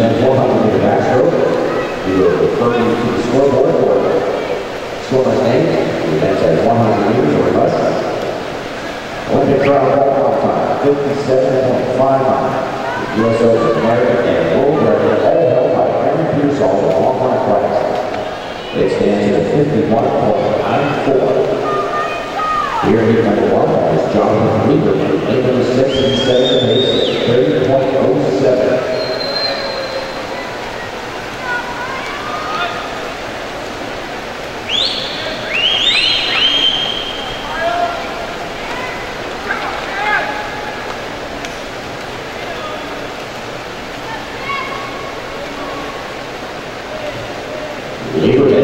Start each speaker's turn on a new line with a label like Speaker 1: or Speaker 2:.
Speaker 1: men's 100-meter backstroke. We will refer you to the scoreboard for swimmer's name. The event has 100 meters or less. Olympic trial ball time, 57.59. The U.S. Open American and World Record, all held by Aaron Pearsall in the long run class. It stands at 51.94. Here in heat number 1 is Jonathan Weaver, 8 number 6 and 7 pace at 30.07. Weaver